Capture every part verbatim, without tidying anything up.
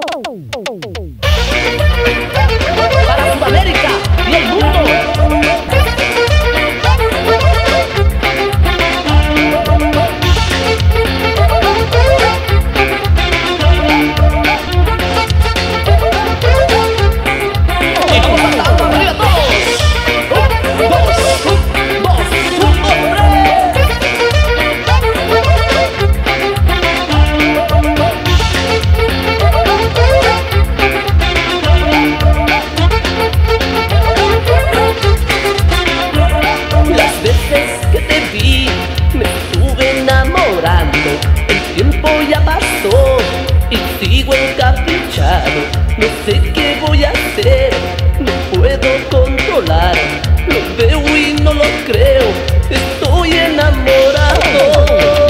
Para Sudamérica y el mundo. No sé qué voy a hacer, no puedo controlar. Lo veo y no lo creo, estoy enamorado.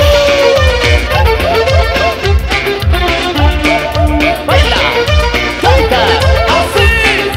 ¡Baila! ¡Canta! ¡Así!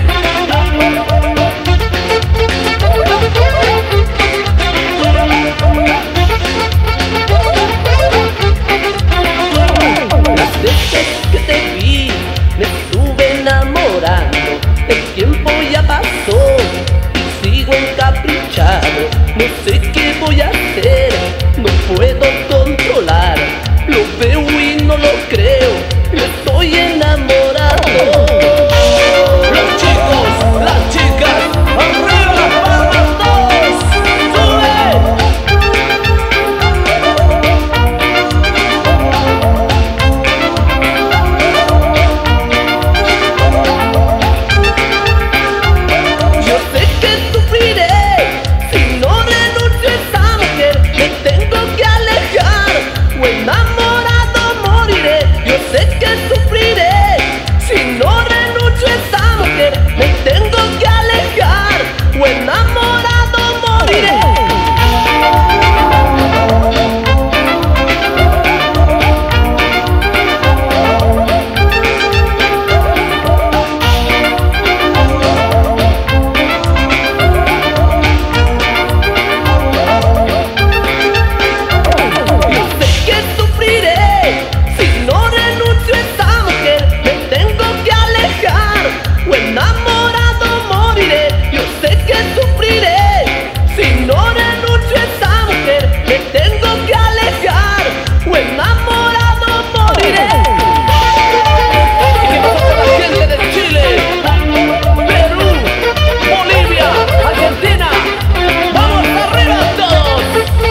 Las veces que te vi me estuve enamorando, el tiempo ya pasó y sigo encaprichado. No sé qué voy a hacer, no puedo controlar. Lo veo y no lo creo, estoy enamorado. Los chicos, las chicas, arriba las palmas todos, ¡sube! Yo sé que sufriré si no renuncio a esa mujer. Me tengo que alejar o enamorado moriré. Yo sé que sufriré si no renuncio a esa mujer. Me tengo que alejar o enamorado moriré. Yo sé que sufriré si no renuncio a esa mujer. Me tengo que alejar o enamorado moriré. Yo sé que sufriré si no renuncio a esa mujer. Me tengo que alejar o enamorado moriré. Y que nosotros, la gente de Chile, Perú, Bolivia, Argentina, ¡vamos arriba todos!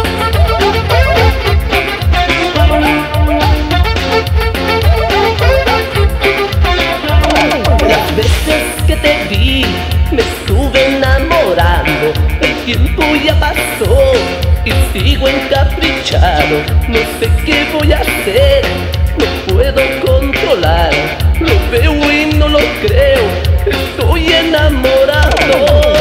Las veces que te vi me estuve enamorando, el tiempo ya pasó y sigo encaprichado. No sé qué voy a hacer, no puedo controlar. Lo veo y no lo creo, estoy enamorado.